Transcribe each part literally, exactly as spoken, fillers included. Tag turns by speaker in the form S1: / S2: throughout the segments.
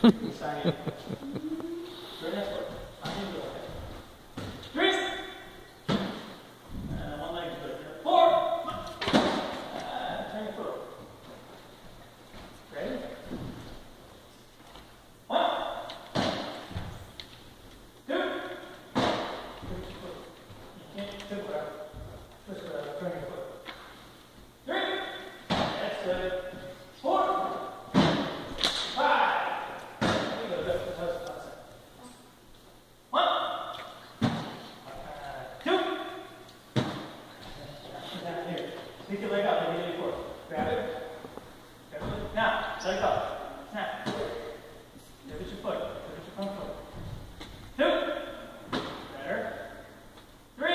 S1: Exciting. Very nice work. I can do it. Three. And one leg is good. Four. Uh, turn your foot. Ready? One. Two. You can't tip it out. Just uh, turn your foot. Three. That's good. Four. Five. One. Uh, two. Down here. Pick your leg up like you did before. Grab it. Grab it. Now, let it go. Snap. Look at your foot. Look at your front foot. Two. Better. Three.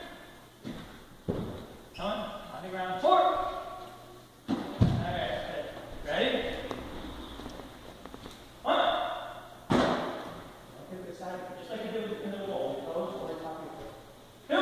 S1: One. On the ground. Four. Alright. Ready? One. Look at the side. Just like you did in the wall. Toes or top of your foot. Two.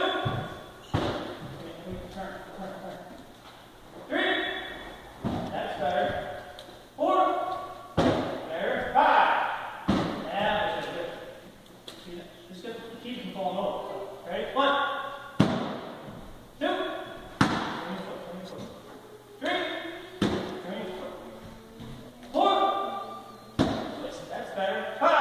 S1: Turn. Turn. Turn. Three. That's better. Four. There. Five. Now this is good. Just get the keep from falling over. Ready? One. Two. Turn your foot. Turn your foot. Three. Turn your foot. Four. Listen, that's better. Five.